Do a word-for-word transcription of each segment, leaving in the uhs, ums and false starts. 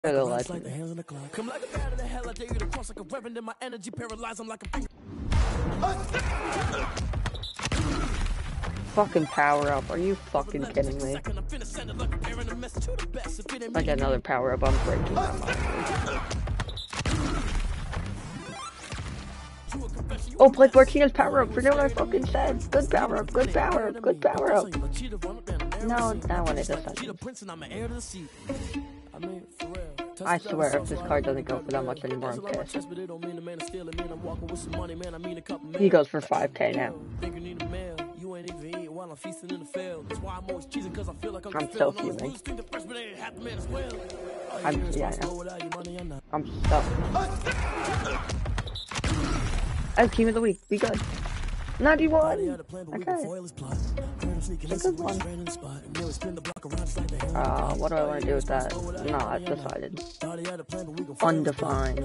The legend. Come like a bat of the hell, I dare you to cross like a reverend in my energy, paralyze them like a finger. Fucking power up. Are you fucking kidding me? I get another power up. I'm breaking my mind. Oh, play Martinez power up. Forget what I fucking said. Good power up. Good power up. Good power up. No, that one is a second. I swear, if this card doesn't go for that much anymore, I'm pissed. He goes for five K now. I'm so fuming. I'm, yeah, I know. I'm stuck. Oh, team of the week. Be good. ninety-one! Okay. It's a good one. Uh, what do I want to do with that? No, I've decided. Undefined.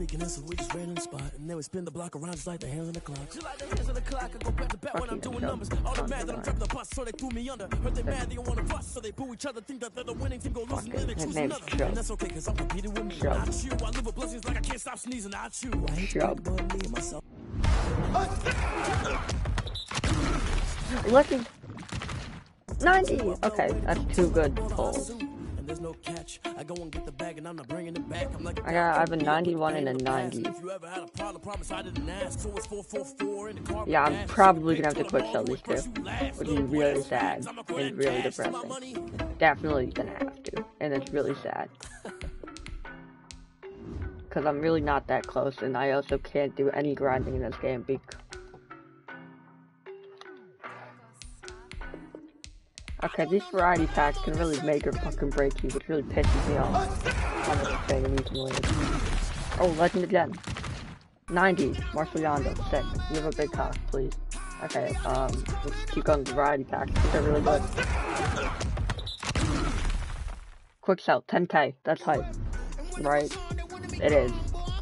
His name's Chubb. Chubb. Lucky. ninety! Okay, that's two good pulls. I got, I have a ninety-one and a ninety. Yeah, I'm probably gonna have to quick sell these two, which is really sad and really depressing. Definitely gonna have to, and it's really sad. Because I'm really not that close, and I also can't do any grinding in this game because... Okay, these variety packs can really make or fucking break you, which really pisses me off. I'm just saying I'm using later. Oh, legend again. ninety, Marshall Yonda, sick. You have a big cock, please. Okay, um, let's keep going with the variety packs. These are really good. Quick sell, ten K, that's hype. Right? It is.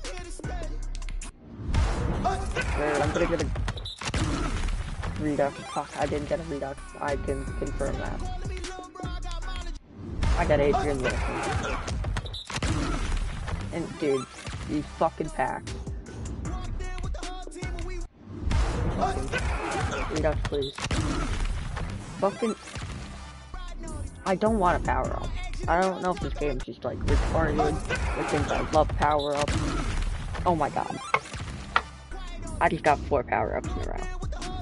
Weird, I'm gonna get a redux. Fuck, I didn't get a redux. I can confirm that. I got Adrian Wilson. And dude, these fucking packs. Fucking redux, please. Fucking. I don't want a power up. I don't know if this game's just like retarded. It thinks I love power ups. Oh my god. I just got four power ups in a row.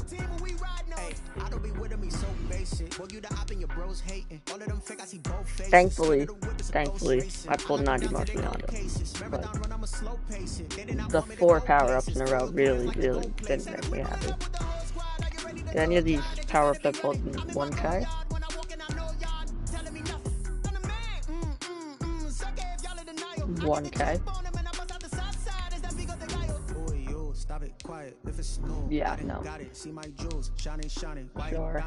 Thankfully, thankfully, I pulled ninety Marshall Yonda. But the four power ups in a row really, really didn't make me happy. Did any of these power ups I pulled in one K? one K? Yeah, no. Sure.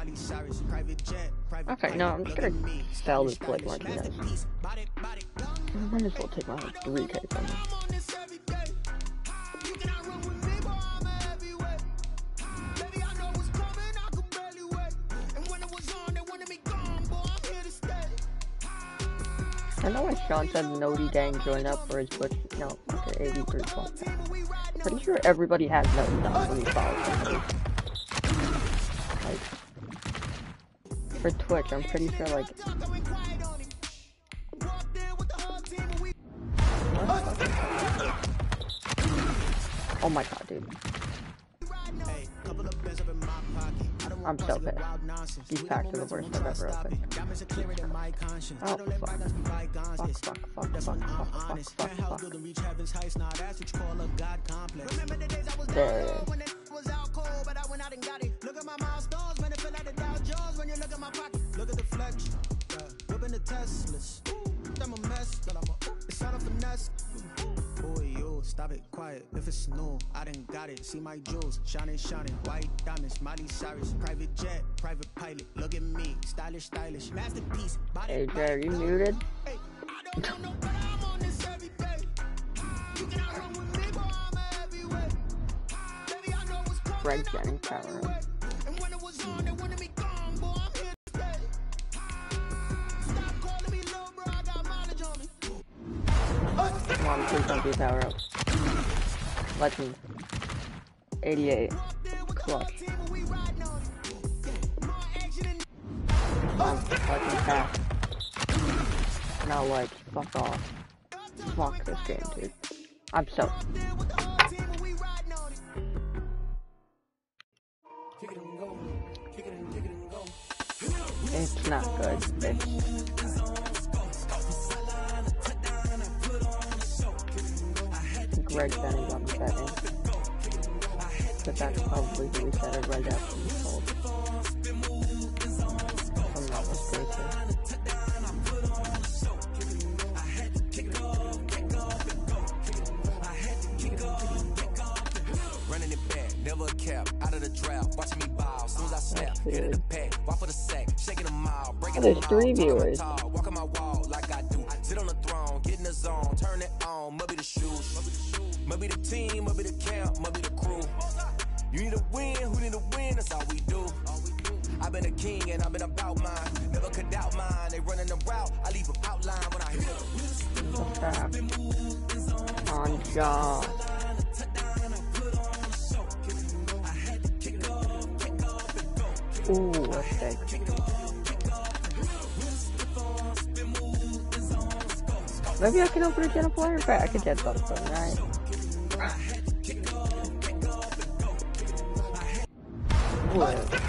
Okay, no, I'm just gonna sell this Blake Martinez. I might as well take my three K from him. I know when Sean said Noti Gang join up for his Twitch. No, okay, eighty-three plus that. Pretty sure everybody has Noti on when you follow somebody. Like, for Twitch, I'm pretty sure, like... Oh my god, dude. I'm so pissed. These packs are the worst I've ever opened. Oh, fuck. Fuck, fuck, fuck, fuck, fuck, fuck, fuck, fuck, fuck. There it is. Stop it, quiet, if it's new, I done got it, see my jewels, shining, shining, white diamonds, Miley Cyrus, private jet, private pilot, look at me, stylish, stylish, masterpiece, Hey Jay, are you muted? Greg Jennings power up. Please don't be a power up. Legend. eighty-eight. Clutch. Um, legend pass. Now like, fuck off. Fuck this game, dude. I'm so... It's not good. It's... Greg Benny got me betting. But that's probably who we said it right after we sold. If I'm not mistaken. Running it back, never a cap, out of the draft, watching me ball, soon as I snap, hit the pack, walk for the sack, shaking them out, breaking them out. There's three viewers. Walk on my wall like I do, sit on the throne, get in the zone, turn it on, maybe the shoes, maybe the team, maybe the camp, maybe the crew. You need a win, who need a win, that's all we do. I've been a king and I've been about mine, never could doubt mine, they running the route, I leave them outline when I hit them. On job. Ooh, okay. Maybe I can open a channel player pack. I can get something, right? Ooh.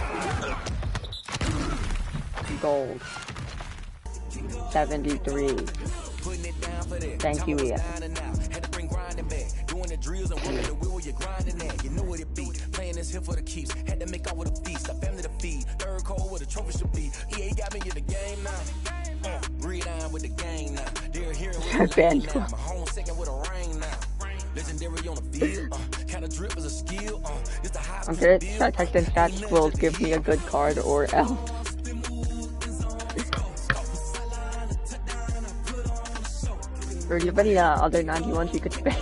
Gold. seventy-three. Thank you, Ian. Doing the drills and working the wheel you're grinding at. You know what it be. Playing this here for the keeps. Had to make off with a feast. A family to feed. Third cold with a trophy should be. E A got me in the game now. Uh, breathe on with the game now. They're here with the lane now. My home second with a rain now. Legendary on the field. Uh, kind of drip is a skill. Uh, it's the high. I'm gonna try to text in stats will give me a good card or else. Or do you have any uh, other ninety-ones you could spend?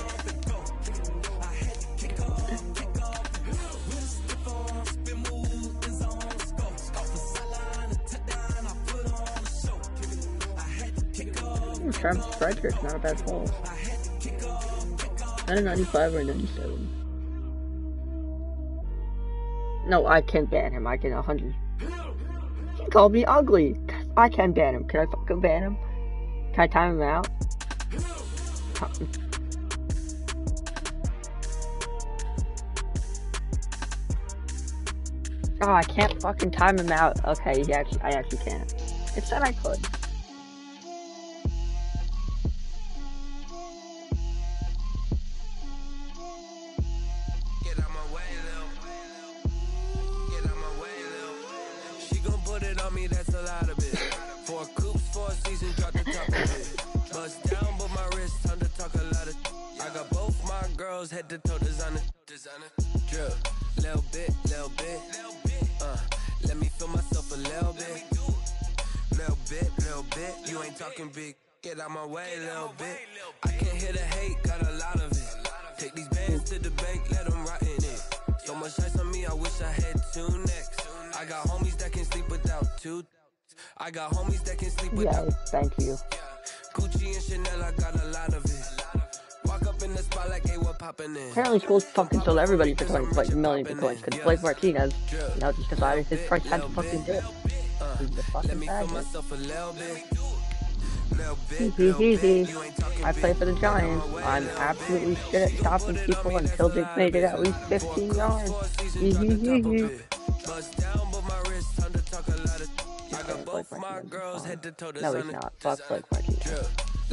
Travis Striker is not a bad pull. Not a ninety-five or a ninety-seven. No, I can ban him. I can one hundred. He called me ugly. I can ban him. Can I fucking ban him? Can I time him out? Oh, I can't fucking time him out. Okay, he actually, I actually can't. It said I could. Get out my way, Lil. Get out my way, Lil. She gon' put it on me, that's a lot of it. Four coops, four seasons, drop the top of it. Bust down, but my wrist, time to talk a lot of. I got both my girls, head to toe designer. Designer. Drip. Little bit, little bit. Uh, let me feel myself a little bit. Little bit, little bit. You ain't talking big. Get out my way, little bit. I can't hear the hate, got a lot of it. Take these bands to the bank, let them rot in it. So much ice on me, I wish I had two necks. I got homies that can sleep without two. I got homies that can sleep without. Yeah, thank you. Gucci and Chanel, I got a lot of it. Walk up in the spot like, hey, what poppin' in? Apparently schools fucking sold everybody Bitcoin, like a million Bitcoins, because Blake Martinez, you know, just decided his price had to fucking dip. He's the fucking faggot. I play for the Giants. I'm absolutely shit at stopping people until they've made it at least fifteen yards. Blake Martinez. No, he's not. Fuck Blake Martinez.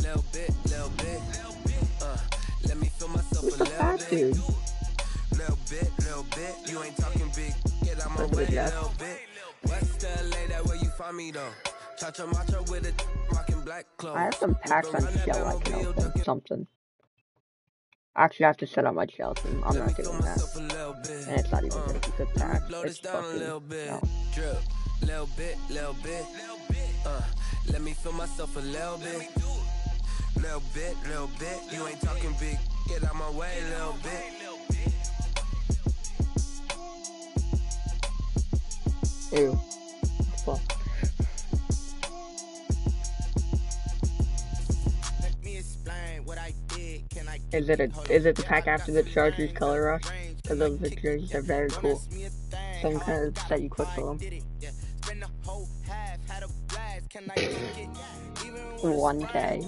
Who's the fat dude? Little bit, little bit, you ain't talking big. Get out my way, little bit. West L A, that where you find me though. Cha-cha matcha with it, rockin' black clothes. I have some packs on shell I can open, something. Actually, I have to set up my shell team. I'm not doing that. And it's not even gonna be good packs. It's fucking, no. Little bit, little bit, uh, let me feel myself a little bit. Little bit, little bit, you ain't talking big. Get out my way, little bit. Ew. Fuck. Is it a is it the pack after the Chargers Color Rush? Because those the jerseys are very cool. Some kind of set you quick for them. one K.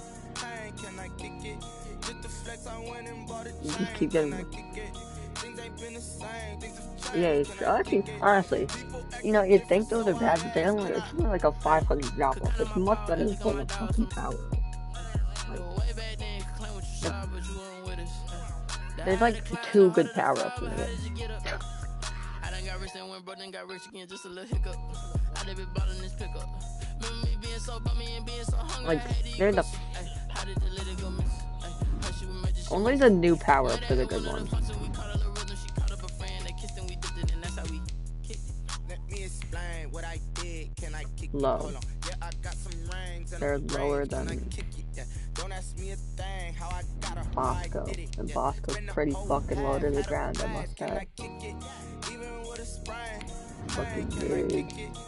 You just keep getting them. Yeah, it's actually, honestly, you know, you'd think those are bad, but they only, it's only like a five hundred drop off. It's much better than pulling a fucking power. Like, there's like two good power ups in it. Like, they're the only the new power ups are the good ones. Low. They're lower than Bosco, and Bosco's pretty fucking low to the ground, I must say. Fucking big.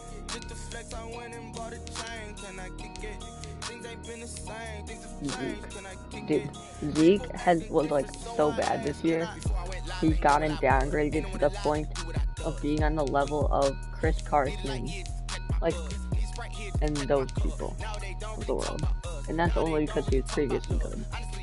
Zeke. Dude, Zeke has was like so bad this year. He's gotten downgraded to the point of being on the level of Chris Carson, like, and those people of the world. And that's only because he was previously good.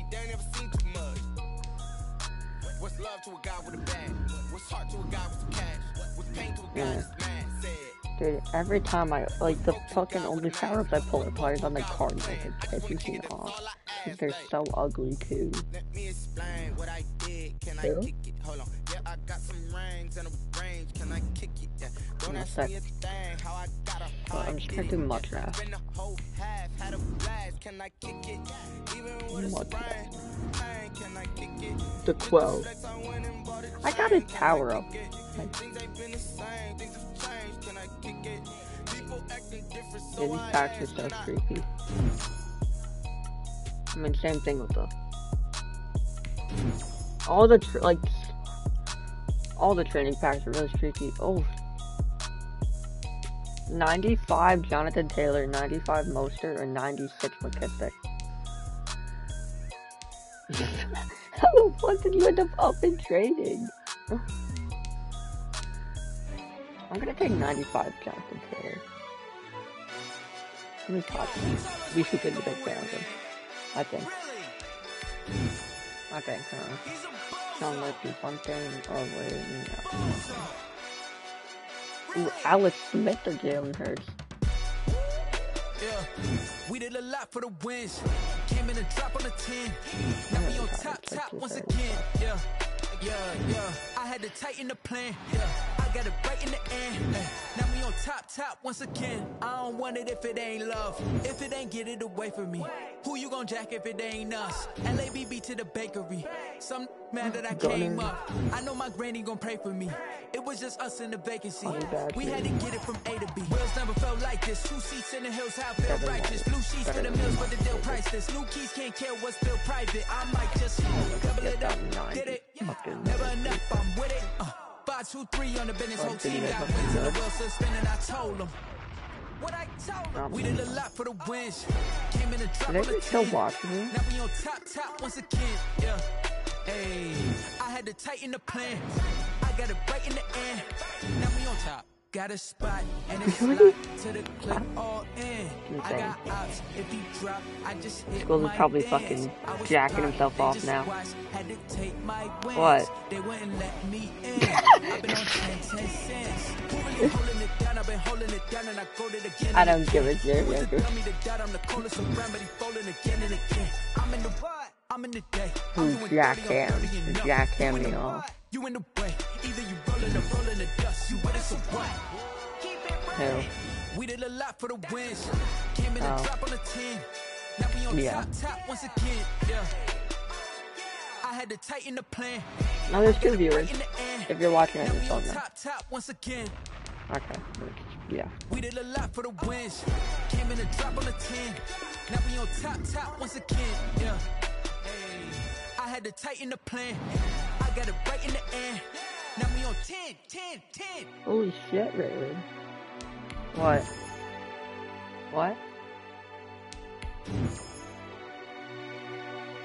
Yeah. Dude, every time I, like, the fucking only power-ups I pull are players on the Cardinals. It pisses me off. Because they're so ugly, too. Who? What's that? Oh, I'm just gonna do much draft. Much draft. The twelve. I got his power up. Like, yeah, these packs are so creepy. I mean, same thing with the all the tr like all the training packs are really creepy. Oh, ninety-five Jonathan Taylor, ninety-five Mostert, or ninety-six McKissick. How the fuck did you end up up in trading? I'm gonna take ninety-five Jonathan Taylor. Let me talk to him. We should get the big fan of him. I think. I think, huh? Sean Murphy, one thing. Oh, wait, no. Ooh, Alex Smith or Jalen Hurts? Yeah, we did a lot for the wins. Came in and drop on the ten. Now we on top, top once again. Yeah, yeah, yeah. I had to tighten the plan. Yeah, I got it right in the end. Now we on top, top once again. I don't want it if it ain't love. If it ain't, get it away from me. Who you gon' jack if it ain't us? L A B B to the bakery. Some man that I came up. I know my granny gon' pray for me. It was just us in the vacancy. We had to get it from A to B. Wheels never felt like this. Two seats in the hills, how I feel righteous. Blue sheets for the mills, but the deal priceless. New keys can't care what's still private. I might just double it up. Get it? Never enough, I'm with it. Uh, five, two, three on the business. Whole team got wins in the wheel, so spinning. I told them. What I told them. We did a lot for the wins. Came in and dropped on the ten. Now we on top, top once again. Yeah. Hey, I had to tighten the plan. I got it right in the end. Now we on top. Got a spot and it's slide to the clip all in. I got outs if he drop. I just hit School is probably fucking jacking himself off now. What? They wouldn't let me in. I've been on ten cents. Holding it down, I've been holding it down and I go to the again. I don't give a shit. I'm the dot, I'm the coldest around, but he falling again and again. I'm in the what? I'm in the day. Who's Jack Ham? Jack Ham me off. You in the way. Either you rolling or rolling the dust. You with us or what? Who? We did a lot for the wins. Came in and Oh. drop on the ten. Now we on Yeah. top, top once again. Yeah. I had to tighten the plan. No, there's two viewers. In the end. If you're watching on Now your we phone on now. top, top once again. Okay. Yeah. We did a lot for the wins. Came in and drop on the ten. Now we on top, top once again. Yeah. Hey. I had to tighten the plan. I got it right in the end. Now we on ten, ten, ten. Holy shit, Raven. What? What?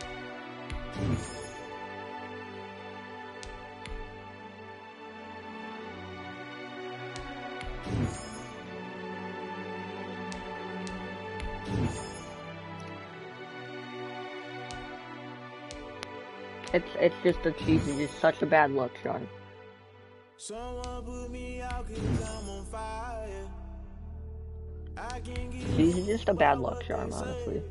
It's it's just a cheese. It's just such a bad look, Sean. Cheese is just a bad look, Sean. Honestly.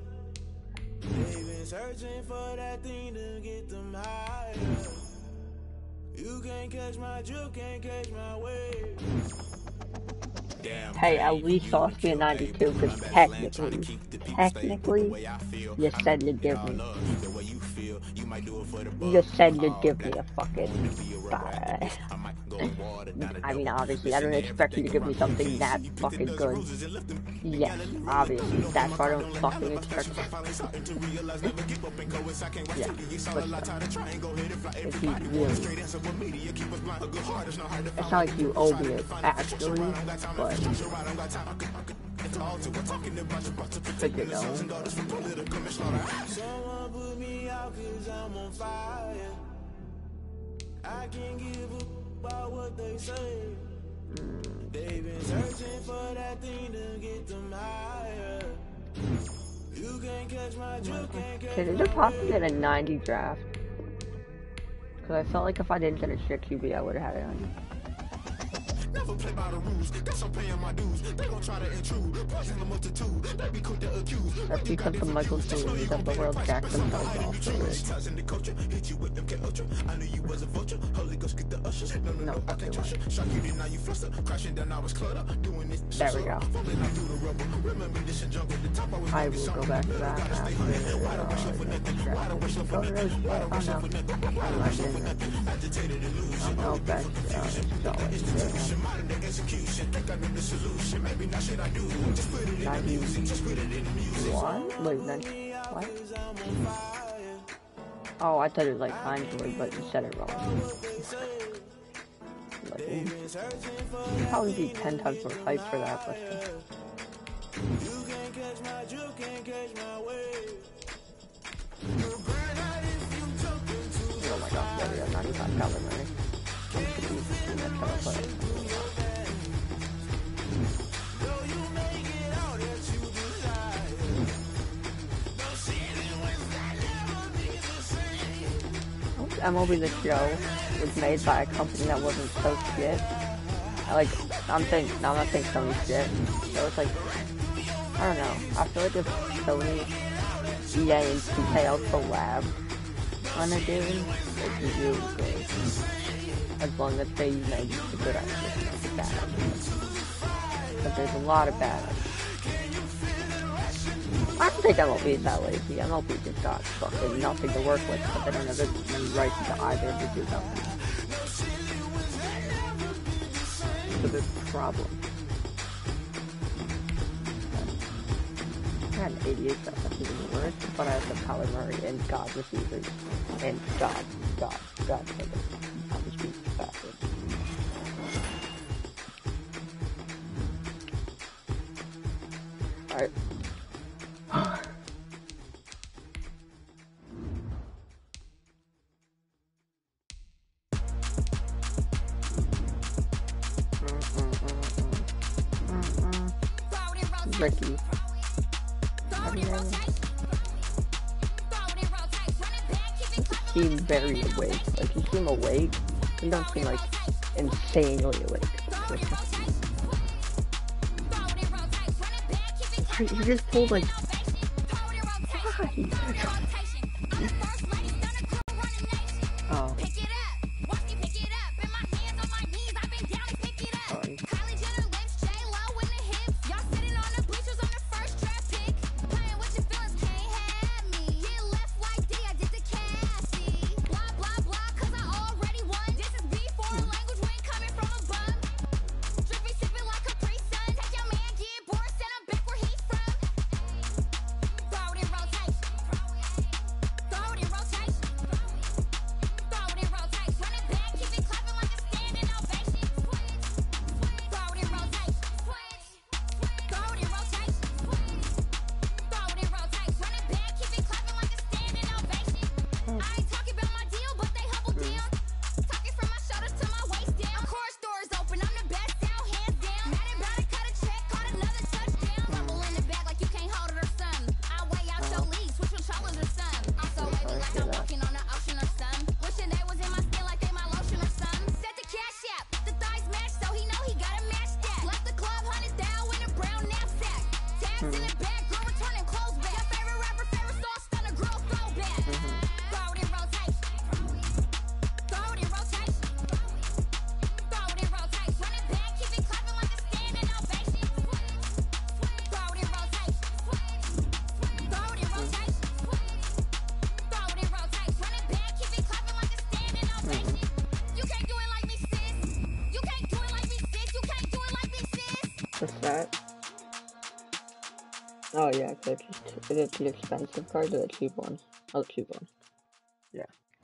You can't catch my drift, can't catch my wave. Hey, at least lost me a ninety-two, because technically, technically, you said you'd give me. You just said you'd give me a fucking five. I mean, obviously, I don't expect you to give me something that fucking good. Yes, obviously, that's why I don't fucking expect it. Yeah, but uh, if you really... It's not like you owe me it, actually, but... But you know... I can't give up about what they say. Mm. They've been searching for that thing to get them higher. You can't catch my drift, can't catch my wave. Is it possible to get a ninety draft? Because I felt like if I didn't get a shit Q B, I would have had it on. Never play by the rules. Guess I'm paying my dues. They gon' try to intrude. Poison the multitude. They be quick to accuse. That's because the Michael Jordan of the world jacked themselves off for it. I knew you was a vulture. Holy Ghost get the ushers. No, no, no, I can't trust you. Shock you, then now you fluster. Crashing down, I was cluttered. Doing this. There we go. Remember this in jungle. The top I was. I will go back to that after. Go to those. Oh no. I'm not doing that. Oh no, back to uh, modern execution, think I know the solution. Maybe not shit I do. Just put it in the music, just put it in the music. What? Wait, then what? Oh, I thought it was like Hindwood, but you said it wrong. Like, you'd probably be ten times more hype for that, but oh my god, yeah, we have ninety-five dollars money. I'm gonna use this in that play. M L B The Show was made by a company that wasn't so shit. Like, I'm saying, no, I'm not saying Sony shit. So it's like, I don't know. I feel like if Sony, E A, and T K L collab on a game, it'd be really good. As long as they make the good ideas, not the bad ideas. But there's a lot of bad ideas. I don't think M L B is that lazy. M L B just got fucking nothing to work with, but they don't have any rights to either of the two companies. It's a big problem. I had an eighty-eight, so that's even worse, but I have the Kyler Murray and God receivers. And God, God, God, God. I'll just be bastard. Alright. Ricky. You seem very awake. Like, you seem awake. You don't seem, like, insanely awake. You just pulled, like... Oh. that? Oh yeah, so it's just, is it the expensive cards or the cheap ones? Oh, the cheap ones. Yeah.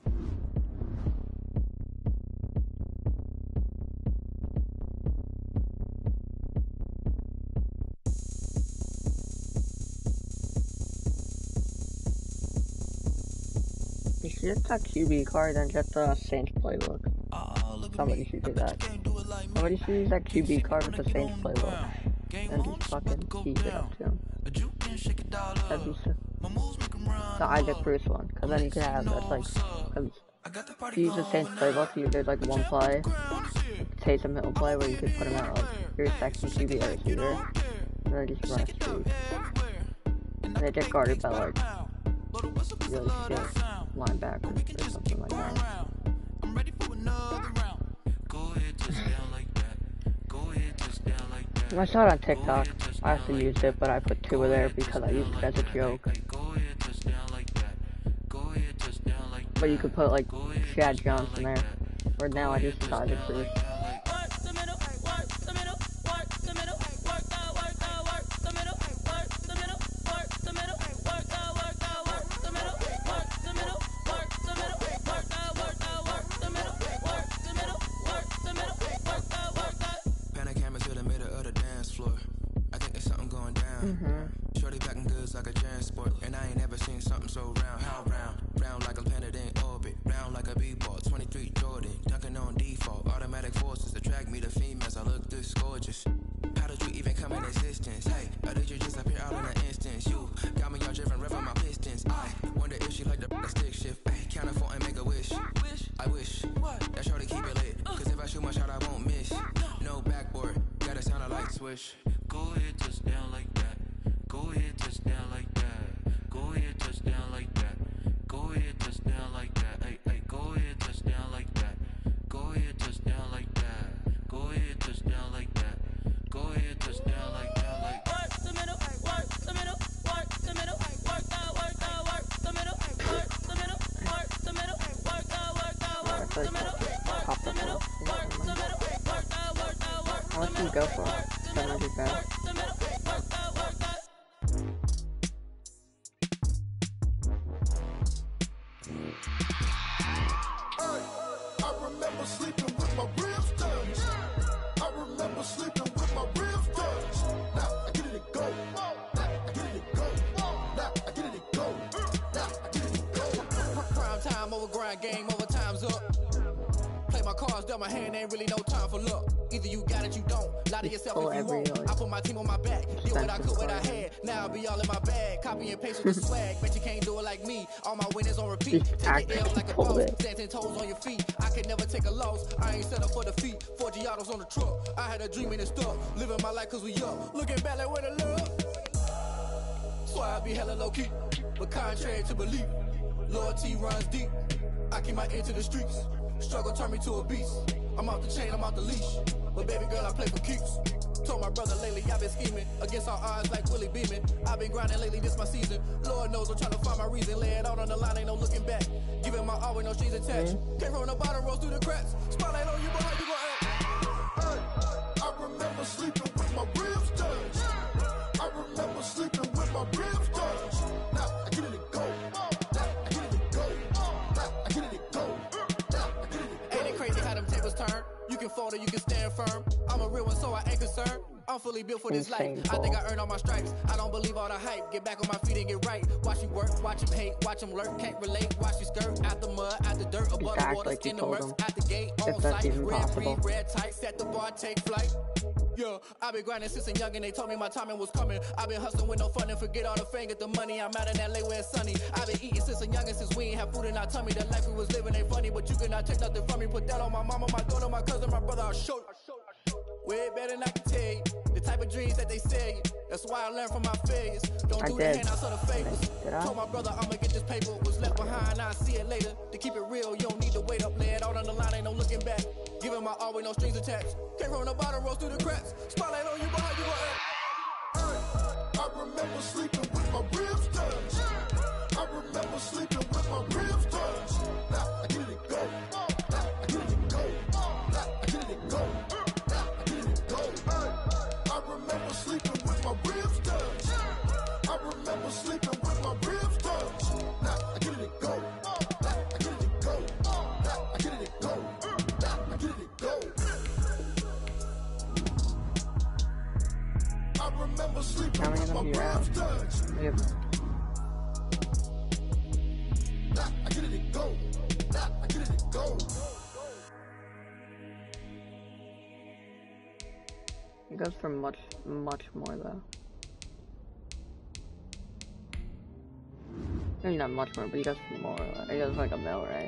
You should get that Q B card and get the Saints playbook. Somebody should do that. Somebody should use that Q B card with the Saints playbook and just fucking keep it up to him. That'd be sick. The Isaac Bruce one, because then you could have that's like, because if you use the Saints playbook, you there's like one play, Taysom Hill play where you could put him at like your second Q B or receiver, and then just run a streak. And they get guarded by like really shit linebackers or something like that. I saw it on TikTok. I actually used it, but I put Tua there because I used it as a joke. But you could put like Chad Johnson there. Or now I just saw it Bruce. Mm-hmm. Shorty packing goods like a transport, and I ain't never seen something so round. How round? Round like a planet in orbit, round like a b-ball. twenty-three Jordan, dunking on default. Automatic forces attract me to females. I look this gorgeous. How did you even come in existence? Hey, how did you just appear out in an instance? You got me all driven, revving my pistons. I wonder if she like the stick shift. Hey, count it for and make a wish. I wish that shorty keep it lit, cause if I shoot my shot, I won't miss. No backboard, gotta sound a light switch. Go ahead, touch down like that. Go ahead, touch down like that. Go ahead, touch down like that. Go ahead, touch down like that. Hey, hey, go ahead, touch down like that. Go ahead, touch down like that. Go ahead, touch down like that. Go ahead, touch down like that. Like work the middle, work the middle, work the middle, work that, work that, work the middle, work the middle, work the middle, work that, work that, work the middle, work the middle, work the middle, work that, work that, work the middle. How much do you go for? seven hundred pounds. Game over, time's up. Play my cards, dealt my hand, ain't really no time for luck. Either you got it, you don't. Lie to yourself if you won't. I put my team on my back. Did what I could, what I had. Now I'll be all in my bag. Copy and paste with the swag. Bet you can't do it like me. All my winners on repeat. Take your L like a boss. Stand ten toes on your feet. I can never take a loss. I ain't set up for defeat. Four Giottos on the truck. I had a dream and it stuck. Living my life cause we young. Looking back like where the love. So I be hella low key. But contrary to belief, loyalty runs deep. I keep my ear to the streets. Struggle turned me to a beast. I'm off the chain, I'm off the leash. But baby girl, I play for keeps. Told my brother lately, I've been scheming. Against all odds like Willie Beeman. I've been grinding lately, this my season. Lord knows I'm trying to find my reason. Lay it out on the line, ain't no looking back. Giving my all with no strings attached. Mm-hmm. Came from the bottom, rose through the cracks. Spotlight on you, boy, how you gon' act? Hey, I remember sleeping with my ribs touched. I remember sleeping with my ribs touched. Now I get it to go. You can fold or you can stand firm. I'm a real one, so I ain't concerned. I'm fully built for this life. I think I earned all my stripes. I don't believe all the hype. Get back on my feet and get right. Watch you work, watch him hate, watch him lurk. Can't relate, watch you skirt. Out the mud, out the dirt, above the water, in the murks, out the gate, on sight. Red breed, red tight, set the bar, take flight. Yeah, I've been grinding since a young and they told me my timing was coming. I've been hustling with no fun and forget all the fame, get the money. I'm out in L A where it's sunny. I've been eating since a young and since we ain't have food in our tummy. The life we was living ain't funny, but you cannot take nothing from me. Put that on my mama, my daughter, my cousin, my brother, I'll show you. Way better than I can tell you. The type of dreams that they sell you. That's why I learned from my failures. Don't I do did. the handouts or the favors. Told my brother I'ma get this paper. Was left behind, I'll see it later. To keep it real, you don't need to wait up. Lay it out on the line, ain't no looking back. Giving my all with no strings attached. Came from the bottom, rose through the cracks. Spotlight on you, boy, how you gon' act? I remember sleeping with my ribs touched. I remember sleeping with my ribs touched. Now I get it to go. Now I get it to go. Now I get it to go. Now I get it to go. I remember It goes for much, much more though. Maybe not much more, but he goes for more. It goes like a mil, right?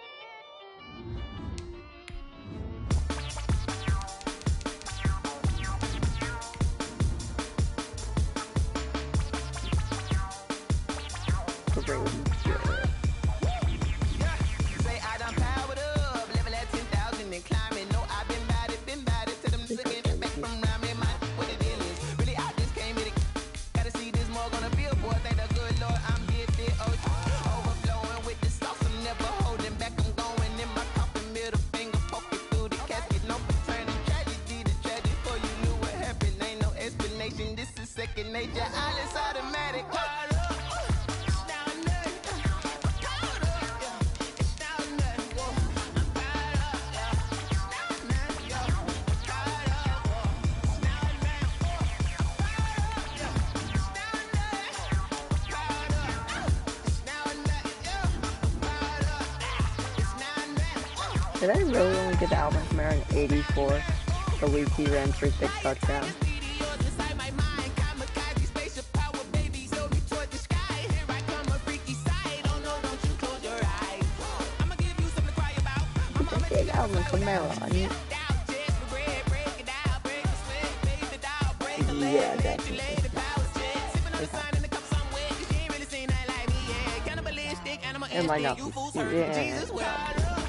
Did I really only get the Alvin Kamara in eighty-four? The week he ran for six touchdowns. Big Alvin Kamara. I mean, yeah, definitely. It might not be. Yeah.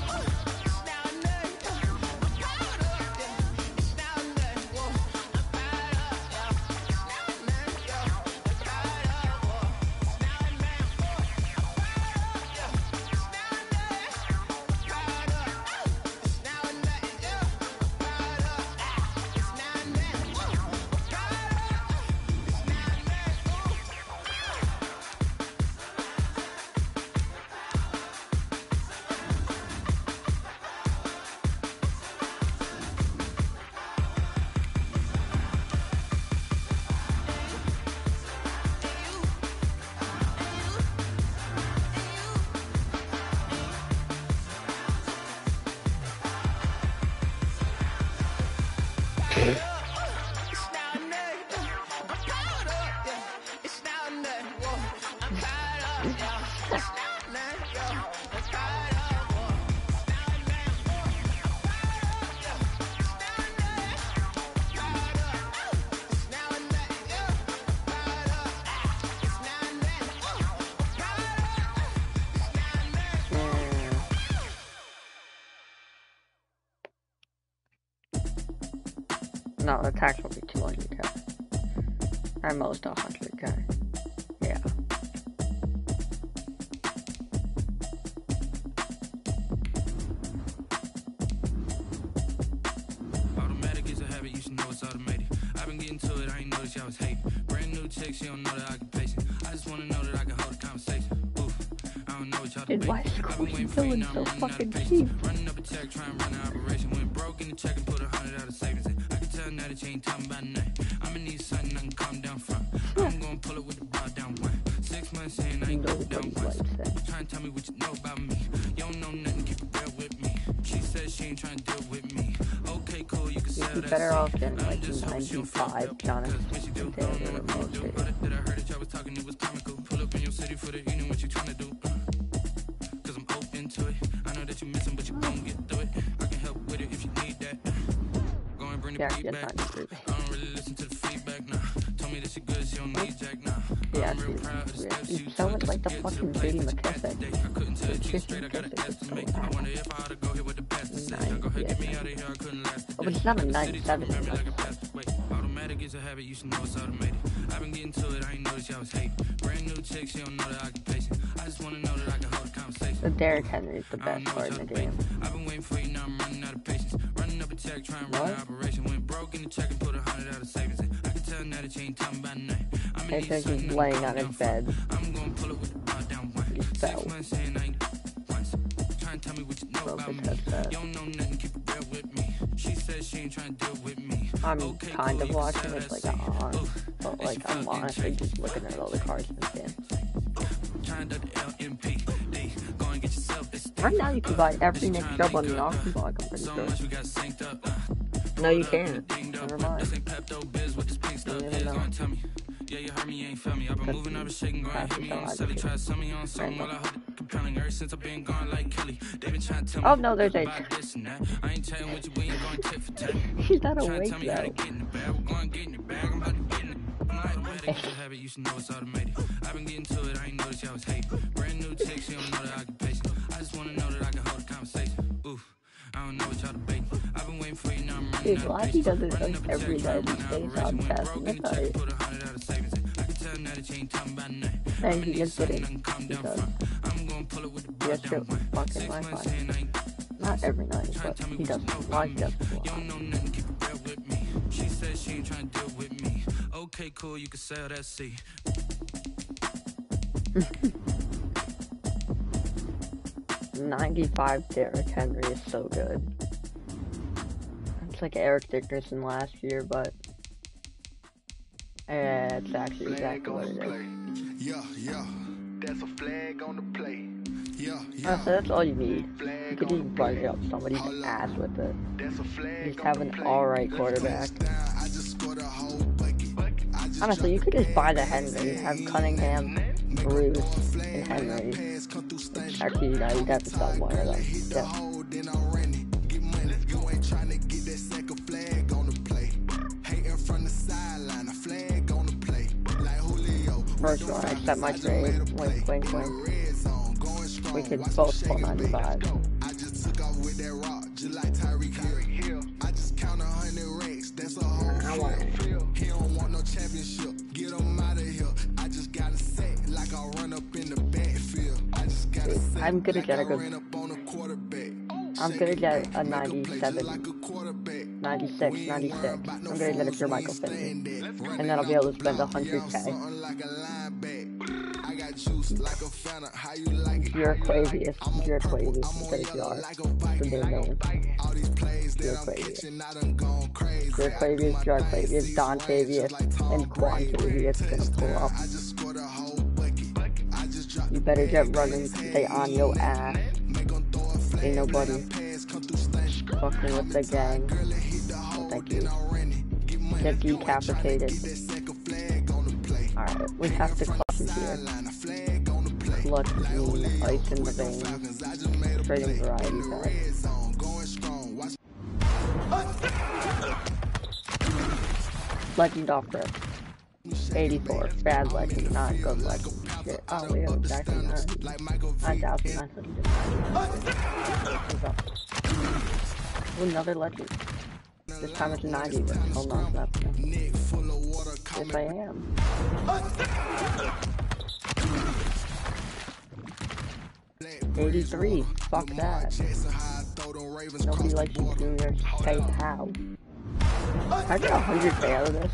No, the tax will be two hundred K. At most one hundred K. Yeah. Automatic is a habit, you should know it's automated. I've been getting to it, I ain't noticed y'all was hating. Brand new chick, she don't know the occupation. I just wanna know that I can hold a conversation. Oof, I don't know what y'all debating. Why is Squishy feeling so fucking cheap? Running up a check, try and run an operation. Went broke in the check and put a hundred out of savings in. Now that you ain't talking about nothing. I'ma need something I can calm down from. I'm gonna pull it with the bar down one. Six months in, I ain't go down once. Try and tell me what you know about me. You don't know nothing, keep it real with me. She says she ain't trying to deal with me. Okay, cool, you can sell that. Better off than like ninety-five, Jonathan. That I heard that y'all was talking, it was comical. Pull up in your city for the evening, what you trying to do? Cause I'm open to it. I know that you missing, but you gon' get through it. I can help with it if you need that. Yeah, yeah, not true. I don't really listen to the feedback now. Told me that she good, she don't need Jack now. Yeah, I'm real proud of the steps you took. Sounds like the fucking Katie McKissick. I couldn't tell you the straight, I got a test to make. I wonder if I ought to go here with the best to say. Go ahead, get me out of here, I couldn't last. Oh, but it's not a ninety-seven. Automatic is a habit, you should know it's automated. I've been getting to it, I ain't noticed y'all was hating. Brand new chick, she don't know the occupation. I just wanna know that I can hold a conversation. So Derrick Henry is the best part in the game. I've been waiting for you, now I'm running out of patience. Running up a check, trying to run an operation. Went broke in the check and put a hundred out of savings in. I can tell now that you ain't talking about nothing. I'm I think he's laying on his bed. I'm gonna pull it with the bar down one. He fell. Six months in, I ain't once. Try and tell me what you know about me. You don't know nothing, keep it real with me. She says she ain't trying to deal with me. I'm okay, kind cool, of watching it like on, but like I'm honestly just looking at all the cards in the game. Right now you can buy every next job on the auction block, I'm pretty sure. No, you can't. Never mind. This ain't Pepto Biz, what this pink stuff is, gonna tell me. Yeah, you heard me, you ain't feel me. I've been moving, I've been shaking, go and hit me on the celly. Try to sell me on something while I heard it compelling. Ever since I've been gone like Kelly. They been trying to tell me. Oh no, there's a. This and that. I ain't telling what you, we ain't going tit for tat. She's not Trying to awake tell me how to though. get in the bag. We're going to get in the bag. I'm about to get in it. I'm not automatic. It's a habit, you should know it's automated. I've been getting to it, I ain't noticed y'all was hating. Brand new chick, she don't know that I can patient. I just wanna know that I can hold a conversation. Oof. I don't know what y'all debating. I've been waiting for you, now I'm running Dude, out of why he patience. does it Running like up a every check, day? trying to These run days out I'm of race. When casting I broke in this the check, out. put a hundred out of savings. I can tell now that you ain't talking about nothing. And I'ma he need just did something it. I can calm down Because from. I'm gonna pull it with the he bar has to down one. fucking Six months Wi-Fi. in, I ain't Not every night, trying but to tell me he what you does. know Why about he me. does a You lot. don't know nothing, keep it real with me. She said she ain't trying to deal with me. Okay, cool, you can sell that C. ninety-five Derrick Henry is so good. It's like Eric Dickerson last year, but eh, it's actually exactly what it is. Yeah, yeah, that's a flag on the play. Yeah, yeah. Uh, so that's all you need. You could just buzz up somebody's ass with it. Just have an alright quarterback. Honestly, you could just buy the Henry, have Cunningham, Bruce, and Henry. Actually, you know, you'd have to sell one of them. Yeah. First one, I set my trade. Wink, wink, wink. We could both pull ninety-five. I just took off with that rock, just like Tyreek Hill. I just count a hundred racks, that's a whole field. He don't want no championship, get him out of here. I just gotta say, like I run up in the backfield. I just gotta say, I'm gonna like get a I good. ran up on a quarterback. I'm gonna get a ninety-seven, ninety-six, ninety-six. I'm gonna get a Jermichael Finley. And then I'll be able to spend one hundred K. You're Quavius. You're Quavius instead of Jar. The new name. You're Quavius. You're Quavius, Jar Quavius, Don Quavius, and Quan Quavius gonna pull up. You better get running, stay on your ass. Ain't nobody fucking with the gang. So thank you. Get decapitated. Alright, we have to clutch it here. Clutch mean ice in the veins. Trading variety pack. Legend off rip. eighty-four. Bad legend, not good legend. Shit. Oh, we have exactly nine. nine thousand nine hundred ninety. Another legend. This time it's ninety. Hold on, that's enough. Yes, I am. eighty-three. Fuck that. Nobody likes you, Junior. Hey, how? I get one hundred K out of this.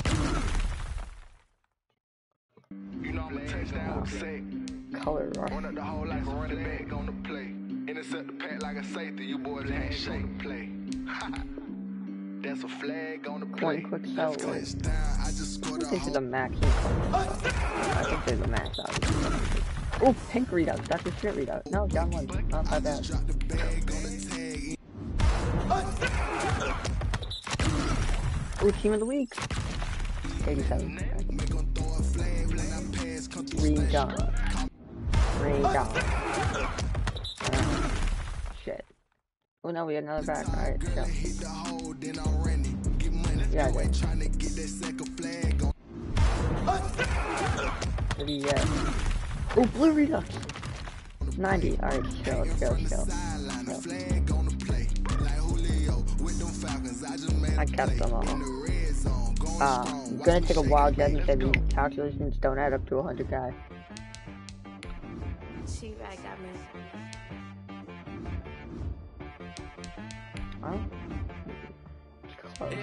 You know I'm a touchdown sack. Color rush. Run up the whole like a running back on the play. Intercept the pack like a safety. You boys handshake on the play. That's a flag on the play. One quick sell. Touchdown. I just scored a I think whole. there's a max in color. I think there's a max, obviously. Oh, pink readout. That's a shit readout. No, down one. Not that bad. Drop the bag on the tag. Oh, team of the week. eighty-seven. Redone. Redone. Uh, shit. Oh no, we had another back. Alright, go. Yeah, I did. What do you get? Oh, blue redux. ninety. Alright, chill, chill, chill. chill. I kept them all. Uh, I'm gonna take a wild guess and say these calculations don't add up to one hundred K. She right got me. Huh? Close.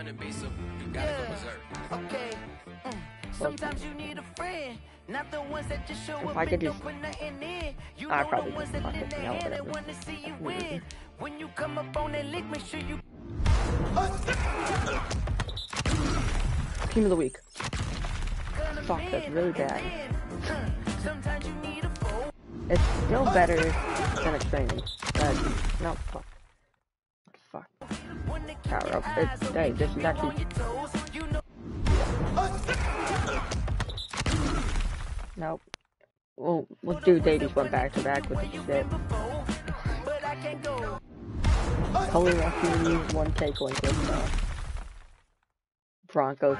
Yeah. Okay. Mm. Sometimes you need a friend, not the ones that just show If up I could and just- don't put nothing in. You I know probably the ones could that fuck lend it, a yeah, hand and whatever. want to see you win. When you come up on that lick, make sure you. Team of the week. gonna Fuck, that's win. really And bad. then, uh, Sometimes you need a foe. It's still better than a training. Uh, no, fuck. What the fuck? One that power up. It's, hey, this is actually... Nope. Well, well, dude, they just went back to back with the shit. Color Refuge, one take link with uh, Broncos.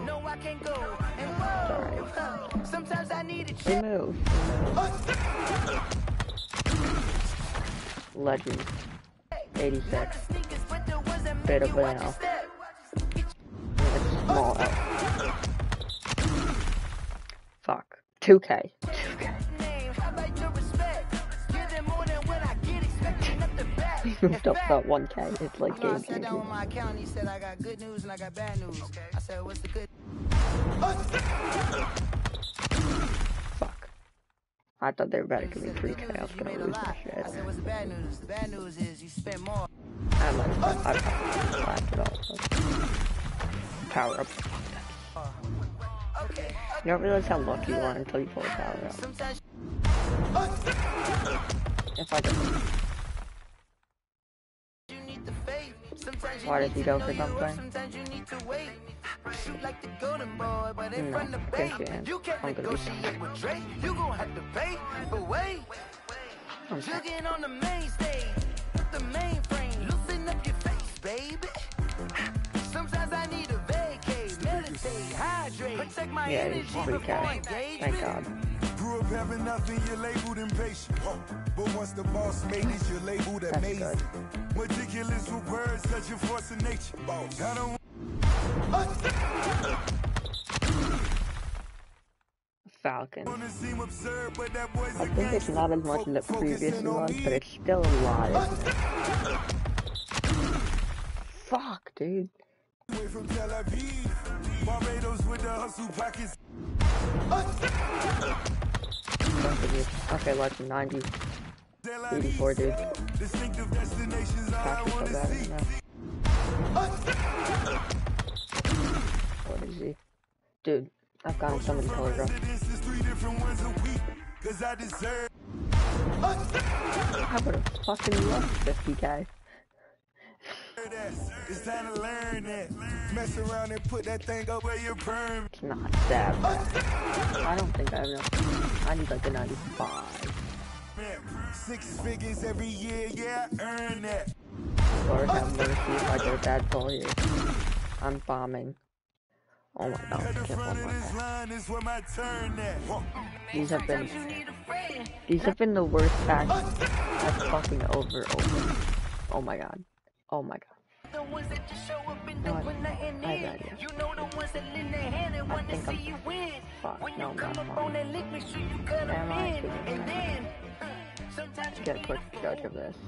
Sorry. Remove. Legend. eighty-six. Bit of an L. Small L. Fuck. two K. two K. Moved up about one K. It's like game changing. He said I got good news and I got bad news. I said, what's the good? Fuck. I thought they were about to give me three K. I was gonna lose my shit. I said, what's the bad news? The bad news is you spent more. I might have I probably laughed it all. Power up. You don't realize how lucky you are until you pull the power up. If I don't. Why did he go for something? No, thank you, Ann. I'm gonna be sorry. I'm sorry. On the main stage, the main frame, loosen up your face, baby. Sometimes I need a vacate, meditate, hydrate, protect my yeah, energy. Okay. Thank God. Grew up having nothing, you're labeled impatient. But once the boss made it, you're labeled amazing. Ridiculous with words, such a force of nature. I don't Falcon. I think it's not as much as it previously was, but it's still a lot, isn't it? Fuck, dude. From Tel Aviv, Barbados with the hustle pockets. Okay, like ninety, eighty-four, dude. Distinctive destinations I want to see. What is he? Dude, I've gotten so many colors up. I would have fucking loved fifty K. It's time to learn that. Mess around and put that thing up where you're perm. It's not that bad. I don't think I have enough. I need like a ninety-five. Six figures every year, yeah, I earn that. Lord have mercy if I get a bad pull here. I'm bombing. Oh my god, I can't hold my back. These have been These have been the worst packs I've fucking over opened. Oh my god. Oh my god. No, I, I have an idea. I think I'm... Fuck, no, I'm not fine. Am I Let's get a quick judge of this.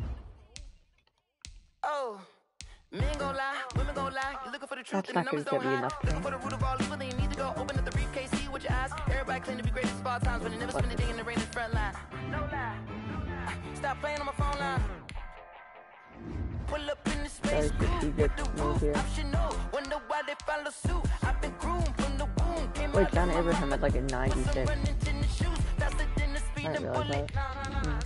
Oh, men gon' lie, women gon' lie. You're looking for the truth, that's not gonna get me enough. Looking for the root of all evil, then you need to go open up the briefcase, see with your eyes. Everybody claim to be great at small times, but they never spend a day in the rain in the front line. No lie. Stop playing on my phone line. Pull up in the space, optional. Wonder why they follow suit. I've been groomed from the womb. Wait, John Abraham had like a ninety-six. I didn't realize that. Mm.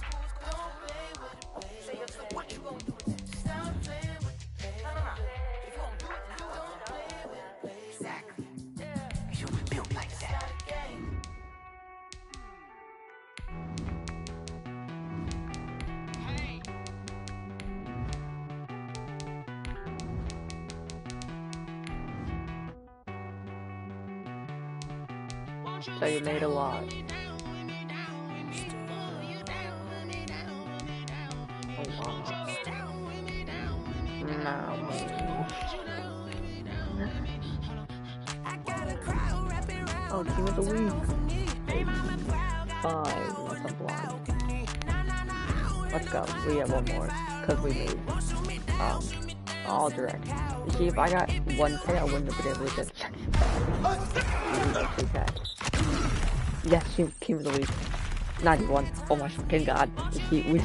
So you made a lot. Oh, wow. No. Oh, team of the week. Five, unless I'm blind. Let's go. We have one more. Because we made um, all direct. You see, if I got one K, I wouldn't have been able to get section back. We got two K. Yes, team, team of the week. ninety-one. Oh my fucking god. You see, we...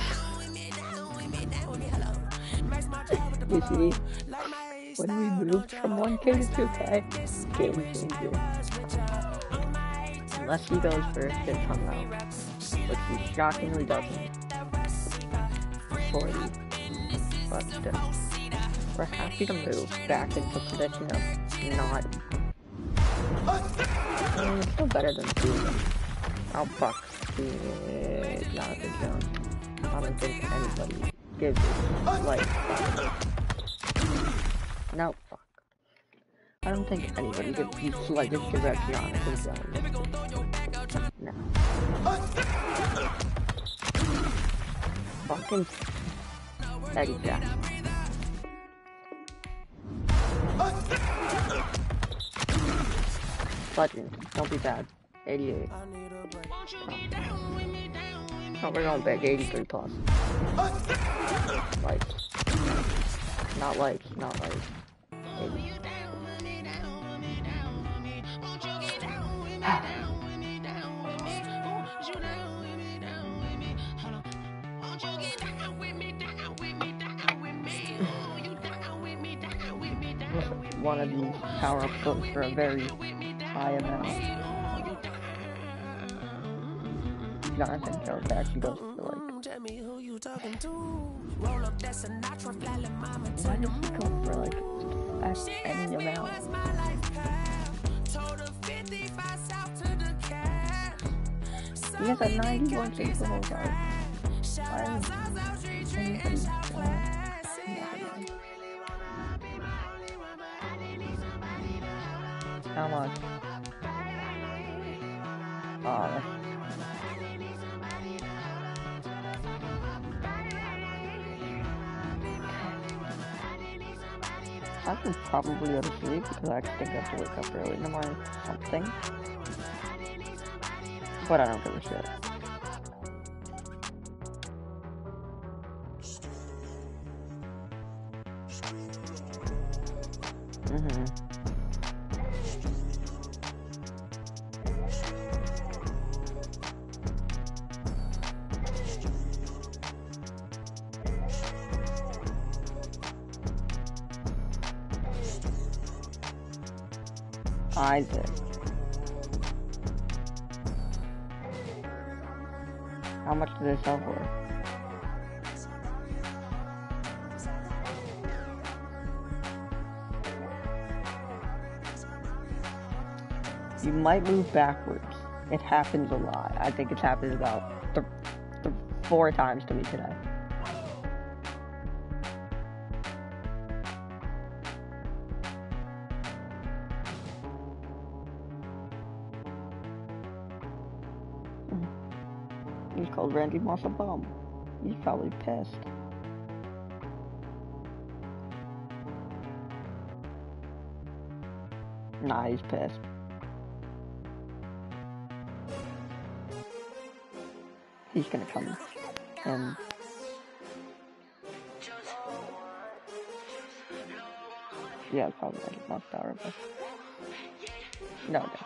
you see, when we moved from one K to two K, game changer. Unless he goes first and somehow, which he shockingly doesn't. forty. But still. We're happy to move back into position of not. I mean, it's still better than being. Oh fuck. Yeah, Jonathan Jones. I don't think anybody gives it like. No, fuck. I don't think anybody gives you slightest give out Jonathan Jones. No. Fucking Eddie Jackson. Legend, don't be bad. eighty-eight. Oh, we're going big. eighty-three plus. Like, not like, not like. eighty. One of these power-up books for a very high amount. Jonathan Jones actually goes for like. Why don't he go for like at any amount? He has a ninety-one Super Bowl card. Why is anybody doing that? How much? Oh, I could probably go to sleep because I think I have to wake up early in the morning or something. But I don't give a shit. Mm-hmm. Isaac. How much do they sell for? You might move backwards. It happens a lot. I think it's happened about th th four times to me today. He's called Randy Moss a bum. He's probably pissed. Nah, he's pissed. He's gonna come and yeah, it's probably like a month hour, but no, no.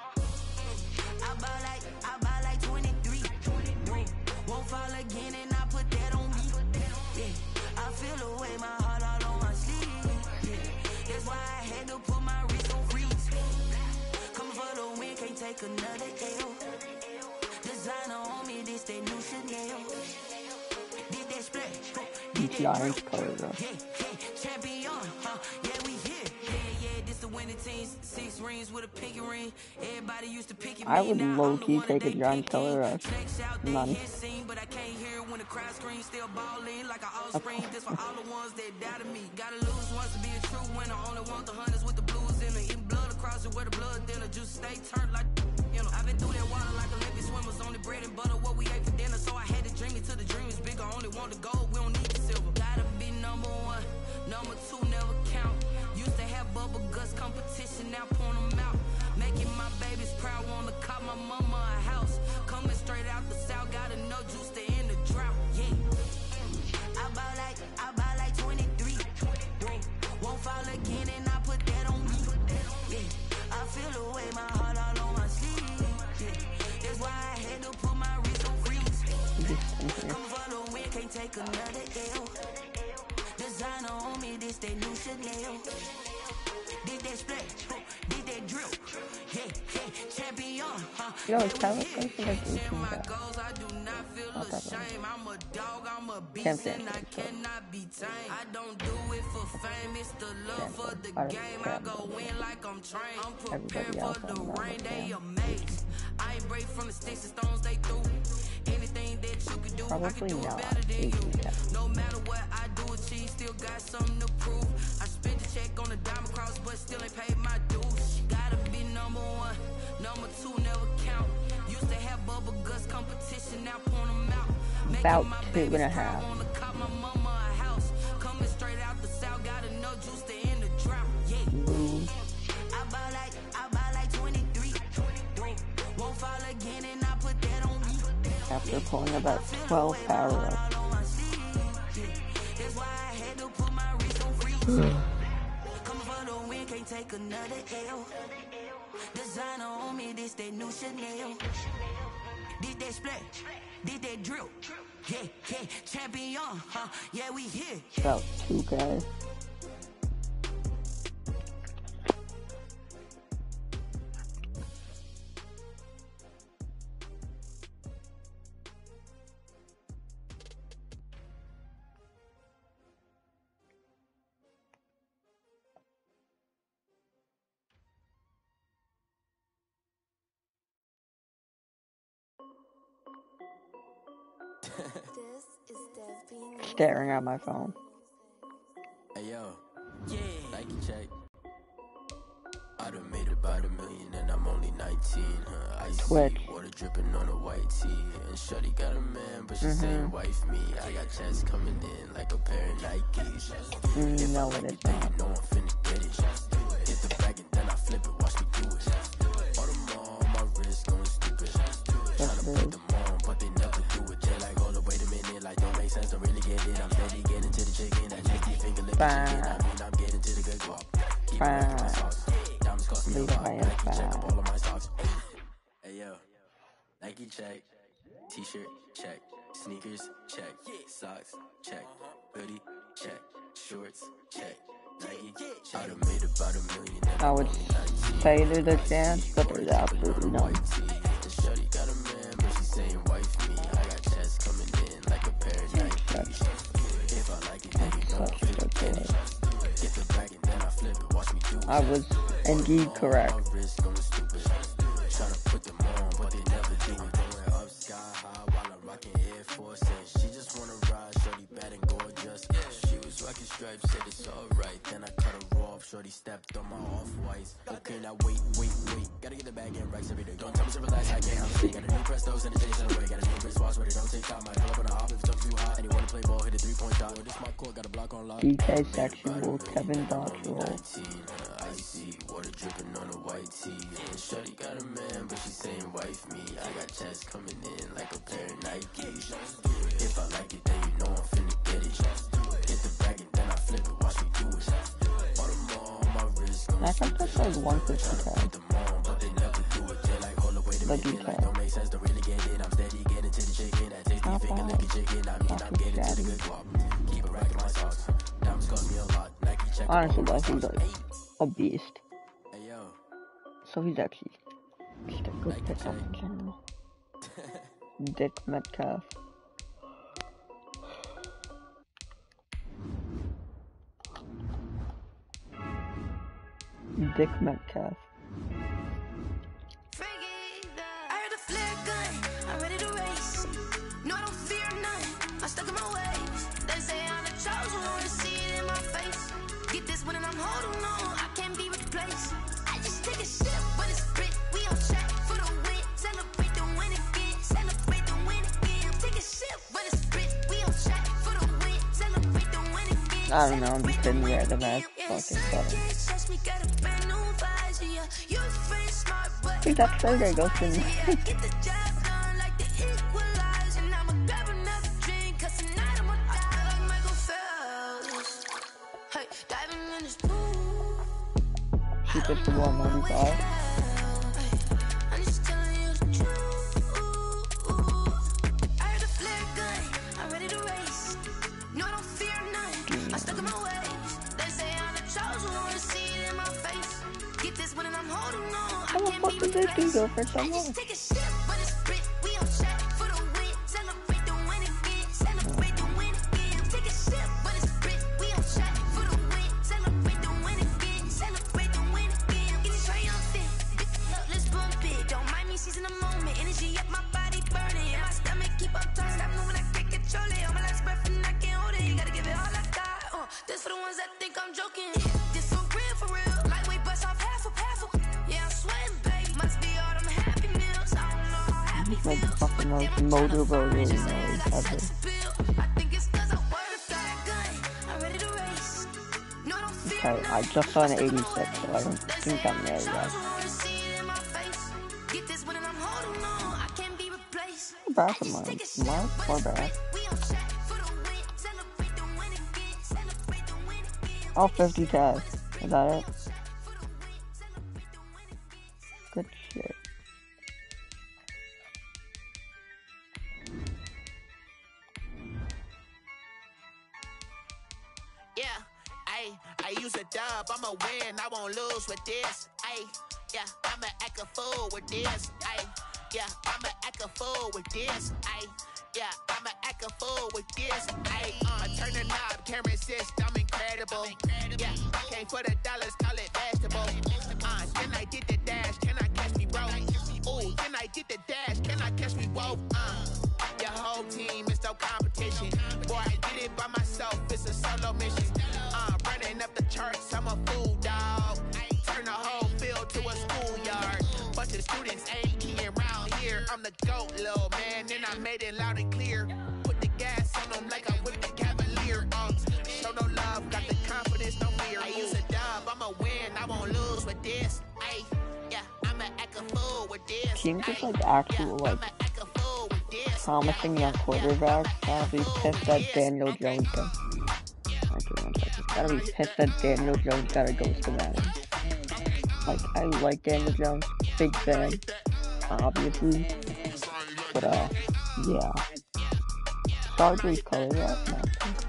Again and I put that on me. Yeah, I feel the way my heart all on my sleeve. Yeah, that's why I had to put my wrist on freeze. Coming for the win, can't take another L. Designer on me, this that new Chanel. Did that splash? Giants color though. Yeah, yeah, champion, huh? Yeah, we here. Yeah, yeah, this the winning teams. Six rings with a pinky ring. Everybody used to pick it. I would low key take a Giants color rush. None. But I can't hear when the crowd screams, still balling like an offspring. This for all the ones that doubted me. Gotta lose once to be a true winner. Only want the hunters with the blues in it. Eating blood across it where the blood thinner. Juice stay turned like, you know. I've been through that water like Olympic swimmers. Only bread and butter, what we ate for dinner. So I had to dream it till the dream is bigger. Only want the gold, we don't need the silver. Gotta be number one, number two never count. Used to have bubble guts competition, now point them out. Making my babies proud, wanna cop my mama a house. Coming straight out the south, gotta know juice to end the drought. Yeah, I buy like, I buy like twenty-three. Won't fall again and I put that on me. Yeah, I feel the way my heart all on my sleeve. Yeah, that's why I had to put my wrist on freeze. Come for the win, can't take another L. Designer on me, this that new Chanel. Did that splash, did that drill. Yeah, yeah, champion, huh? Yo, it's kind of like eighteen my goals, I do not feel not that bad. I'm a dog, I'm a beast, Can't and I cannot be tamed. I don't do it for fame, it's the love for the game. I go in like I'm trained. I'm prepared for the rain, they amazed. I ain't break from the sticks and stones they threw. Anything that you can do, I can do it better than you. No matter what I do, achieve, still got something to prove. I spent the check on the diamond cross, but still ain't paid my dues. Gotta be number one, number two never count. Used to have bubble guts competition, now point them out. About two and a half. Coming straight out the south, got enough juice to end the drought. Yeah. Ooh. I buy like, I buy like twenty-three. Won't fall again, and I put that on me. After pulling about twelve power ups. That's why I had to put my wrist on freeze. Coming for the win, can't take another L. Designer on me, this that new Chanel. This that splash, this that drill. Yeah, yeah, champion, huh? Yeah, we here. About two guys. Staring at my phone. Hey yo, yeah, Nike check. I done made about a million and I'm only nineteen. Huh? I Twitch. see water dripping on a white tee. And shorty got a man, but she mm-hmm. saying wife me. I got checks coming in like a pair of Nikes. Mm, if no, I like it it, then you know I'm finna get it. Hit the bag and then I flip it, watch me do it. All them on my wrist going stupid. Tryna put them on, but they never do it. They're like, hold up, wait a minute, like don't make sense, don't really get it. I'm steady getting to the chicken, that chicky finger licking chicken. I mean, I'm getting to the good guap. Keep rocking my socks. Diamonds cost me a lot. Nike check up all of my socks. Hey yo, Nike check, t-shirt check, sneakers check, socks check, hoodie check, shorts check. Nike, I done made about a million. I would say there's a chance, but there's absolutely no. Shorty got a man, but she's saying wife me. I got checks coming in like a pair of Nikes. If I like it, then you know I'm finna get it. Get the bag and then I flip it, watch me do it. I was indeed correct. Tryna put them on, but they never do it. Going up sky high while I'm rocking Air Force. She just wanna ride, shorty bad and gorgeous. She was rocking stripes, said it's alright. Then I cut her off, shorty stepped on my off-whites. Okay, now wait, wait, wait. Gotta get the bag and racks every day. Don't tell me to relax, I can't. I'm saying, got a new Prestos and a Jason away. Got a new wristwatch, but it don't take time. I pull up on the hop if it's too hot. And you wanna play ball, hit a three-point shot. This my court, got a block on lock. D K sexual, Kevin Doctoral. I see water dripping on a white tee. And shorty got a man, but she's saying wife me. I got checks coming in like a pair of Nikes. If I like it, then you know I'm finna get it. Hit the bag and then I flip it, watch me do it. All them on my wrist. I think that's like one fifty K. Put them on, but they never do it. They're like, hold up, wait a minute. Like, don't make sense, don't really get it. I'm steady getting to the chicken. That tasty finger licking chicken. I mean, I'm getting to the good guap. Keep it racking my socks. Diamonds cost me a lot. Nike check. Honestly, like, he's like a beast. Hey yo. So he's actually just a good pickup in general. Dick Metcalf. Dick Metcalf. I heard a flare gun, I'm ready to race. No, I don't fear none, I'm stuck in my ways. They say I'm the chosen one, see it in my face. Get this one and I'm holding on, I can't be replaced. I just take a sip, but it's spit, we on track for the win. Celebrate the win again, celebrate the win again. Take a sip, but it's spit, we on track for the win. Celebrate the win again. I don't know, I'm just sitting here at the match fucking funny. Dude, that Sergey goes in. She pitched the one ninety-five. What the fuck did this dude go for so long? like the fucking most motorboat noise ever. Okay, I just saw an eighty-six, so I don't think I'm there yet. Back of mine. Mine or back? Oh, fifty K. Is that it? Good shit. Yeah, ayy, I use a dub, I'ma win, I won't lose with this. Ayy, yeah, I'ma act a fool with this. Ayy, yeah, I'ma act a fool with this. Ayy, yeah, I'ma act a fool with this. Ayy, uh, turn the knob, camera assist, I'm incredible. Yeah, came for the dollars, call it vegetable. Uh, then I did the dash, can I catch me, bro? Ooh, then I did the dash, can I catch me, whoa? Uh, your whole team is no competition. Boy, I did it by myself, it's a solo mission. Uh, running up the charts, I'm a fool, dog. Turn the whole field to a schoolyard. Bunch of students ain't eating around here. I'm the GOAT, little man, and I made it loud and clear. Put the gas on them like I whipped the Cavalier. Uh, show no love, got the confidence, no fear. I use a dub, I'ma win, I won't lose with this. Ay, yeah, I'ma act a fool with this. Teams with like actual like promising young quarterbacks gotta be pissed that Daniel Jones got. Okay, one second. Gotta be pissed that Daniel Jones gotta go to Madden. Like, I like Daniel Jones, big fan, obviously, but uh, yeah. Stargate color that, no.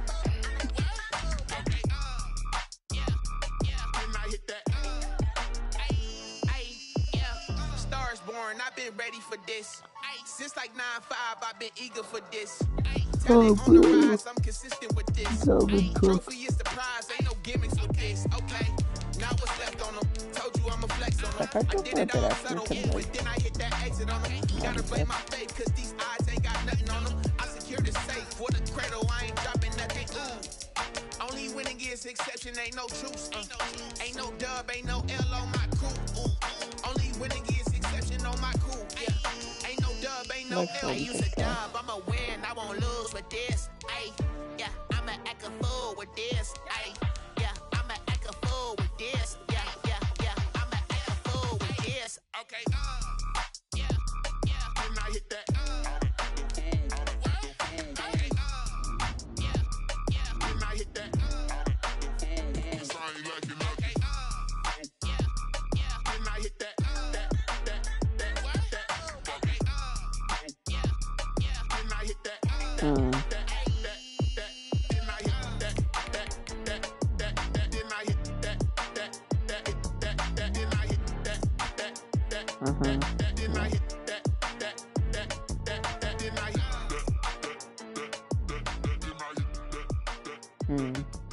Stars born, I've been ready for this. Since like nine five, I've been eager for this. Oh, on the rise, I'm consistent with this. Dalvin Cook. Trophy is the prize, ain't no gimmicks with this. Okay, now what's left on them? Told you I'ma flex on them. Like, I I did it all subtle, but then I hit that exit on them. Gotta blame my faith, cause these odds ain't got nothing on them. I secure the safe for the cradle, I ain't dropping nothing. Ooh. Only winning is exception, ain't no truce. Uh. Ain't no dub, ain't no L on my crew. Ooh. Only winning is exception on my crew. Yeah. Ain't no dub, ain't no L. I use a dub, I'ma win, I won't lose with this. Ay, yeah, I'ma act a fool with this. Ay, yeah, I'ma act a fool with this. Yeah, yeah, yeah, I'ma act a fool with this. Okay, uh, yeah, yeah, then I hit that. Okay, uh, yeah, yeah, then I hit that. So I ain't like it, okay, uh, yeah, yeah, then I hit that. That, that, that, that, okay, uh, yeah, yeah, then I hit that. Hmm. Uh-huh. Hmm.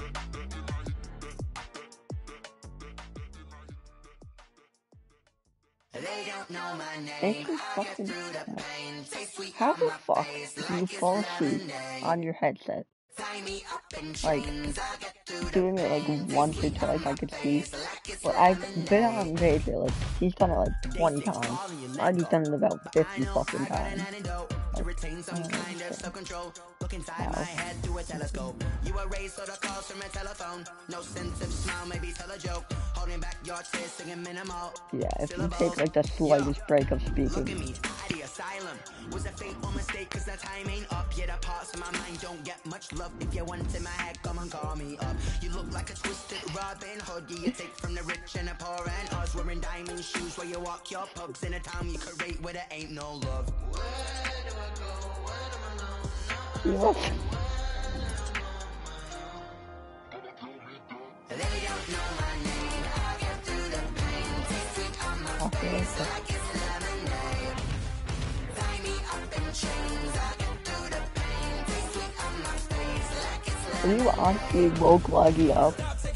Ain't this fucking sad? How the fuck do you fall asleep on your headset? Like, doing it like once or twice I could see, but I've been on J J, like, he's done it like twenty times, I've done it about fifty fucking times. Like, retain some kind of self-control. Look inside my head through a telescope. You erase all the calls from a telephone. No sense of smile, maybe tell a joke. Holding back your tears, singing minimal. Yeah, if you take like the slightest break of speaking. Look at me, the asylum was a fateful mistake, cause the time ain't up. Yet the parts of my mind don't get much love. If you want in my head, come and call me up. You look like a twisted Robin Hood. Yeah, you take from the rich and the poor and us. Wearing diamond shoes where you walk your pugs in a town you create where there ain't no love. What? Are you honestly woke laggy up?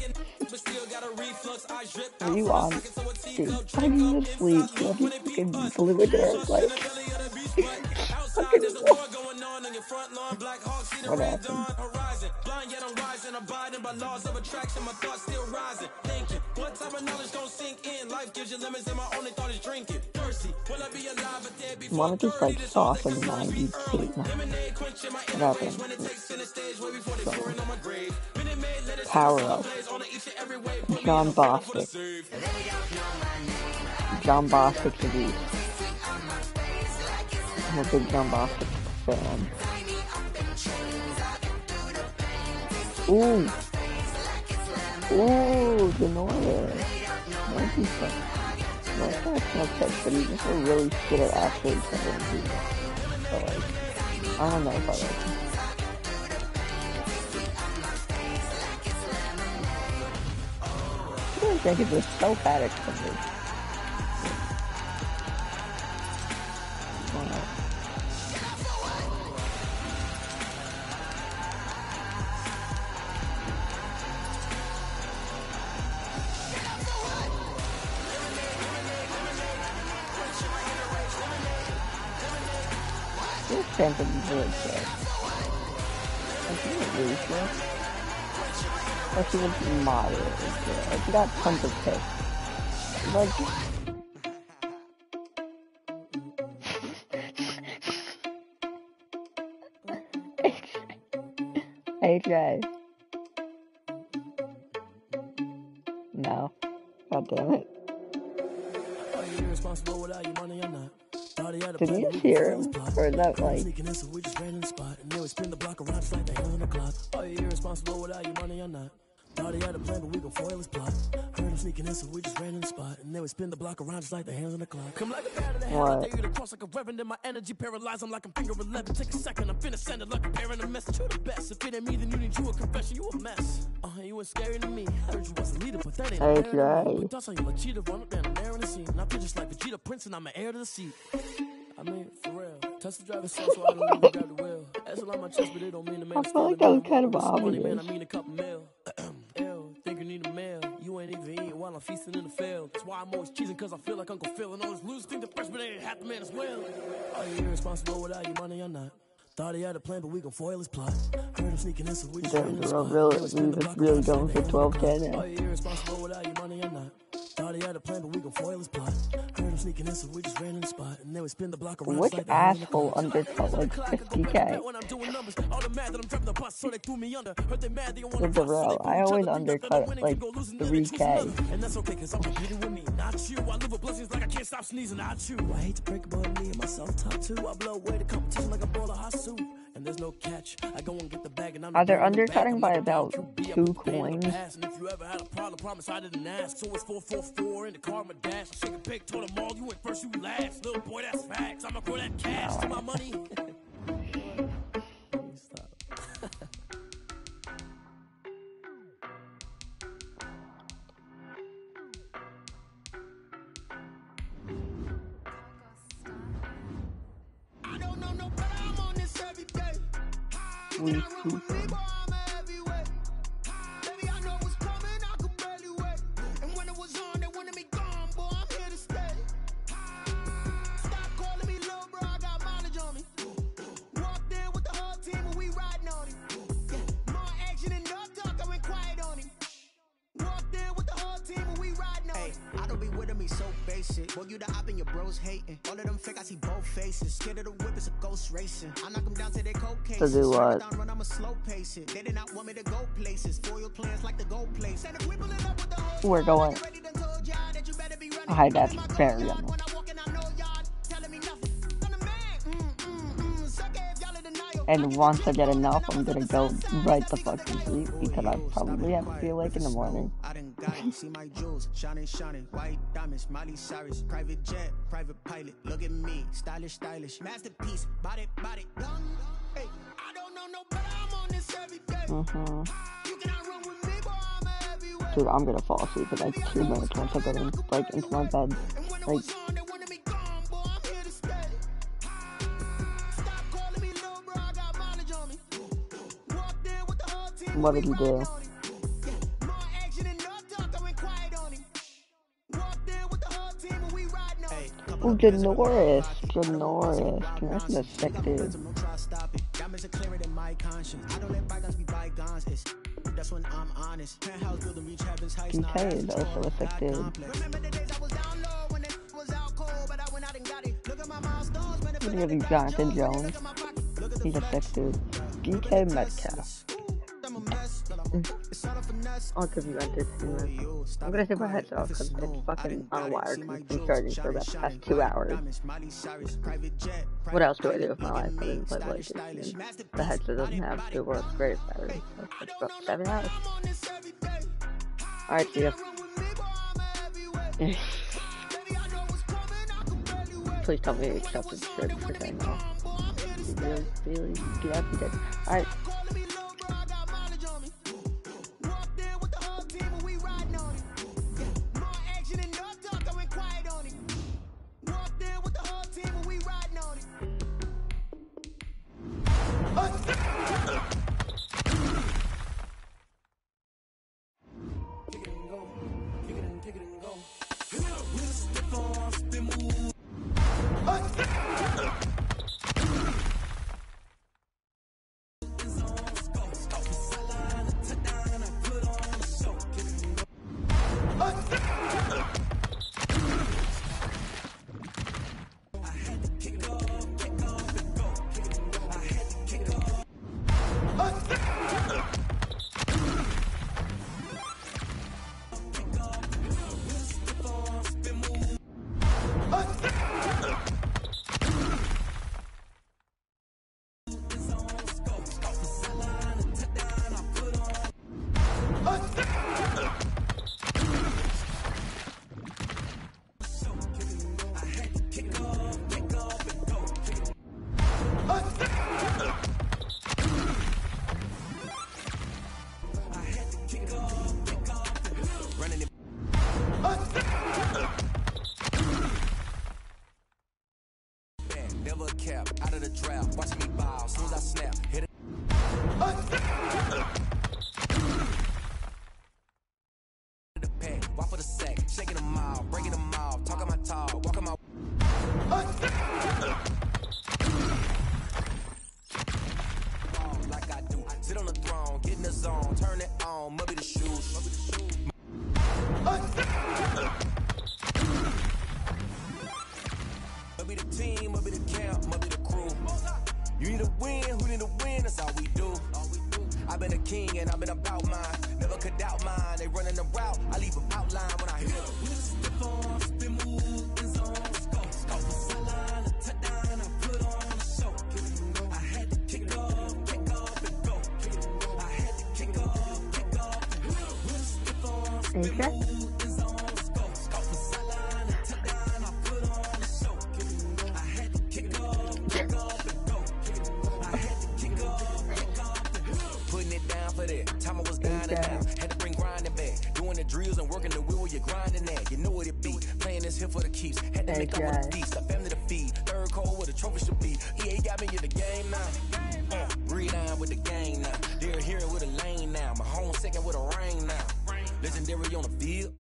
Are you on? Dude, how do you sleep? You have you fucking blew it there, like... fucking what? What happened? One type of knowledge gon' sink in. Life gives you lemons and my only thought is drinking. Thirsty. Will I be alive or dead before One of these like sauce in the nineties too. What happened? So, Power Up. John Bostic. John Bostic's a beast. I'm a big John Bostic fan. Ooh. Ooh, Denora. Might be fun. No, it's not a catch, but he's just a really good at actually covering people. So, like, I don't know if I like him. I don't think it's just so bad at coverage. Chance of really good. Like, he was really good. Like, he was moderately good. Like, he got tons of picks. Like, A J. No. God damn it. Did you hear him? Or is that like... Thought he had a plan, but we gon' foil his plot. Heard him sneaking in, so we just ran in the spot. And then we spin the block around just like the hands on the clock. Come like a bat of the head, I dare you to cross like a reverend. In my energy paralyzed, I'm like I'm finger eleven. Take a second, I'm finna send it like a parent a message. You the best. If it ain't me, then you need you a confession. You a mess. Uh, you ain't scary to me. I heard you was a leader, but that ain't a Hey, right. Put thoughts on you like cheetah, run up down the air in the scene. Not just like Vegeta Prince, and I'm an heir to the seat. I mean, for real. Touch the driver's side, so I don't even grab the wheel. That's a lot on my chest, but it don't mean to make I feel like that was kind of obvious. Man, I mean a couple mil. Ew, think you need a meal. You ain't even eating while I'm feasting in the field. That's why I'm always cheesing, cause I feel like Uncle Phil. And all this lose think the freshman ain't half the man as well. Are you irresponsible without your money or not? Thought he had a plan, but we gon' foil his plot. Heard him sneaking in, so we just Damn, bro, really, we just really going for twelve K now. Are you irresponsible without your money or not? Thought he had a plan, but we gon' foil his plot. Heard him sneaking in, so we just ran in the spot. And then we spin the block around. Which like asshole undercut like fifty K? With the row, I always undercut like three K. And that's okay, cause I'm competing with me, not you. I live with blessings like I can't stop sneezing, not you. I hate to break about me and myself top two. I blow away the competition like a ball of hot soup. And there's no catch. I go and get the bag and I'm Are they undercutting by about two coins? And if you ever had a problem, promise I didn't ask. So it's four four four in the car, my dash. Shake a pick, told them all you went first, you last. Little boy, that's facts. I'ma grow that cash to my money. Stop. I don't know no better, I'm on this every day. We keep Baby, I know what's coming, I could barely wait. And when it was on, they wanted me gone, boy, I'm here to stay. Stop calling me little bro, I got mileage on me. Walked in with the whole team and we riding on him. Yeah, more action and no talk, I went quiet on him. Walked in with the whole team and we riding on him. Hey, I don't be with me so basic. Boy, you the op and your bros hating. All of them fake, I see both faces. Scared of the whip, it's a ghost racing. I knock them down to their cold cases. To do what? Run, I'm a slow pace it. They did not want me to go places. Foil plans like the go place. And if we pull it up with the whole We're going. Hi, that's very young. And once I get enough, I'm gonna go right the fuck to sleep because I probably have to be awake in the morning. I didn't got it. See my jewels, shining, shining, white diamonds, Miley Cyrus, private jet, private pilot. Look at me, stylish, stylish, masterpiece, body, body, done. Hey, I don't know no better. I'm on this every day. Mm-hmm. You cannot run with me, boy. I'm a heavyweight. Dude, I'm gonna fall asleep in like two minutes once I get in, like into my bed. Like, what did he do? Oh, Janoris, Janoris, Janoris is a sick dude. that's when I'm honest. Penthouse building, reach heaven's heights. D K is also a sick dude. Remember the days I was down low when it was out cold, but I went out and got it. Look at my milestones, man. I'm gonna give you Jonathan Jones. He's a sick dude. D K Metcalf. I'll give you entertainment. I'm gonna take my headset off because it's fucking on wire because it's been charging for about the past two hours. What else do I do with my life other than play PlayStation? The headset doesn't have the world's greatest battery, so it's about seven hours. Alright, see ya. Please tell me you accepted the shirt for saying no. Really, really, yeah, you did. Alright. Never cap, out of the draft, watch me bow, as soon as I snap, hit it. The pack, walk for the sack, shaking them out, breaking them out, talking my talk, walking my. Like I do, sit on the throne, get in the zone, turn it on, mubby the shoes. Mubby the team, mubby the camp, mubby the crew. You need a win, who need a win, that's all we do. I've been a king and I've been about mine. Never could doubt mine, they running the route. I leave them outline when I hit them. Okay. Putting it down for that. Time I was down and out. Had to bring grinding back. Doing the drills and working the wheel where you're grinding at. You know what it be. Playing this here for the keeps. Had to make up with a beast. A family to feed. Third cold where the trophy should be. E A got me in the game now. Uh, breathe on with the game now. They're here with a lane now. My home second with a rain now. Legendary on the field.